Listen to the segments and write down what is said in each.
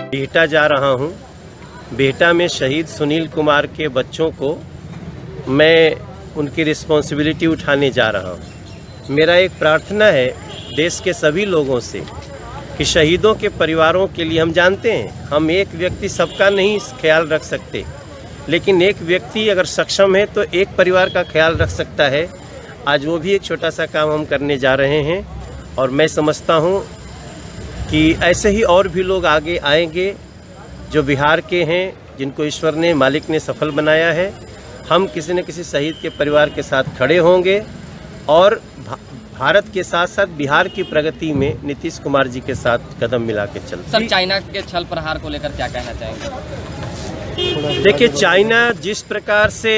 बिहटा जा रहा हूं। बिहटा में शहीद सुनील कुमार के बच्चों को मैं उनकी रिस्पॉन्सिबिलिटी उठाने जा रहा हूं। मेरा एक प्रार्थना है देश के सभी लोगों से कि शहीदों के परिवारों के लिए, हम जानते हैं हम एक व्यक्ति सबका नहीं ख्याल रख सकते, लेकिन एक व्यक्ति अगर सक्षम है तो एक परिवार का ख्याल रख सकता है। आज वो भी एक छोटा सा काम हम करने जा रहे हैं और मैं समझता हूँ कि ऐसे ही और भी लोग आगे आएंगे जो बिहार के हैं, जिनको ईश्वर ने, मालिक ने सफल बनाया है। हम किसी न किसी शहीद के परिवार के साथ खड़े होंगे और भारत के साथ साथ बिहार की प्रगति में नीतीश कुमार जी के साथ कदम मिला के चलते। सर, चाइना के छल प्रहार को लेकर क्या कहना चाहेंगे? देखिए, चाइना जिस प्रकार से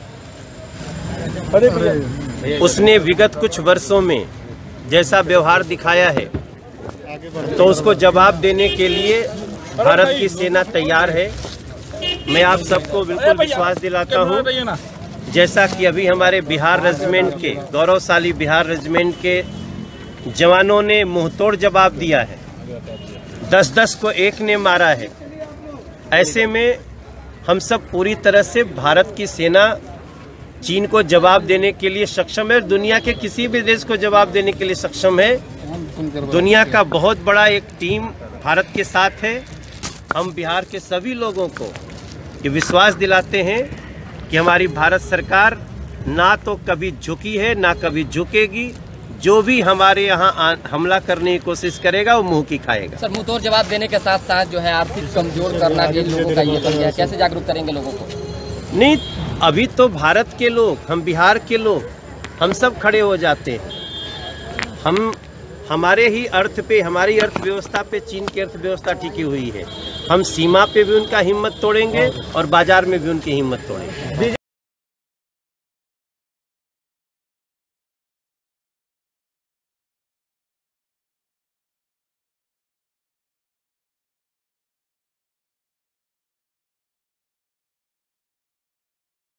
उसने विगत कुछ वर्षों में जैसा व्यवहार दिखाया है, तो उसको जवाब देने के लिए भारत की सेना तैयार है। मैं आप सबको बिल्कुल विश्वास दिलाता हूं, जैसा कि अभी हमारे बिहार रेजिमेंट के, गौरवशाली बिहार रेजिमेंट के जवानों ने मुंहतोड़ जवाब दिया है, 10-10 को एक ने मारा है। ऐसे में हम सब पूरी तरह से भारत की सेना चीन को जवाब देने के लिए सक्षम है, दुनिया के किसी भी देश को जवाब देने के लिए सक्षम है। दुनिया का बहुत बड़ा एक टीम भारत के साथ है। हम बिहार के सभी लोगों को ये विश्वास दिलाते हैं कि हमारी भारत सरकार ना तो कभी झुकी है, ना कभी झुकेगी। जो भी हमारे यहाँ हमला करने की कोशिश करेगा वो मुंह की खाएगा। सर, मुंहतोड़ जवाब देने के साथ साथ जो है आर्थिक कमजोर करना भी लोगों का ये बन गया, कैसे जागरूक करेंगे लोगों को? नहीं, अभी तो भारत के लोग, हम बिहार के लोग, हम सब खड़े हो जाते हैं। हम हमारे ही अर्थ पे, हमारी अर्थव्यवस्था पे चीन की अर्थव्यवस्था टिकी हुई है। हम सीमा पे भी उनका हिम्मत तोड़ेंगे और बाजार में भी उनकी हिम्मत तोड़ेंगे।